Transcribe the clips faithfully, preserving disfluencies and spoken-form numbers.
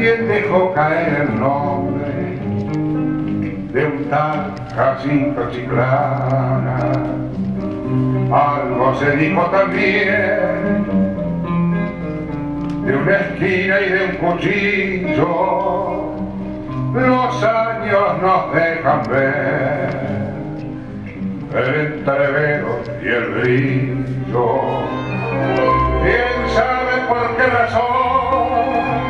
alguien dejó caer el nombre de un tal Jacinto Chiclana. Algo se dijo también de una esquina y de un cuchillo. Los años nos dejan ver el entrevero y el brillo. ¿Quién sabe por qué razón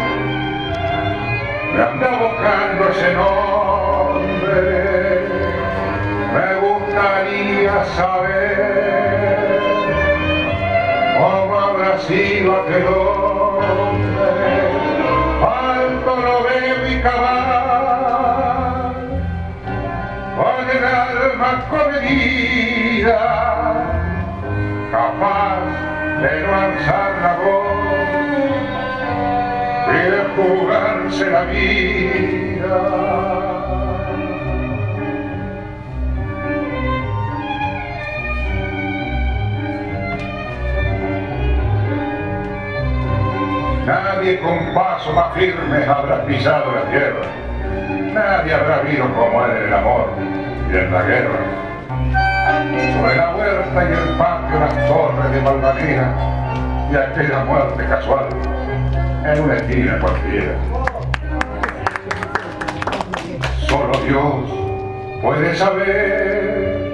me anda buscando ese nombre? Me gustaría saber cómo habrá sido aquel hombre. Alto lo veo y cabal, con el alma comedida, capaz de no alzar la voz y de jugarse la vida. Nadie con paso más firme habrá pisado la tierra. Nadie habrá visto como él en el amor y en la guerra. Sobre la huerta y el patio las torres de Valvanera y aquella muerte casual en una esquina cualquiera. Solo Dios puede saber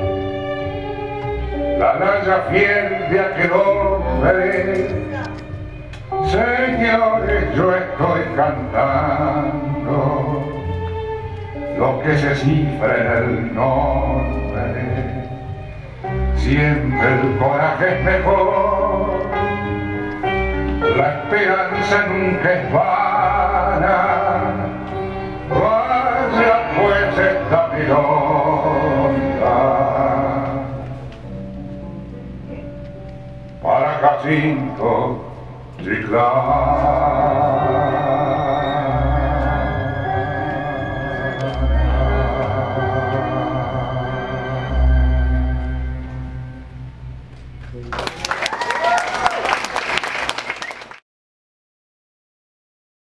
la laya fiel de aquel hombre. Señores, yo estoy cantando lo que se cifra en el nombre. Siempre el coraje es mejor, la esperanza nunca es vana. Vaya pues esta milonga para Jacinto Chiclana.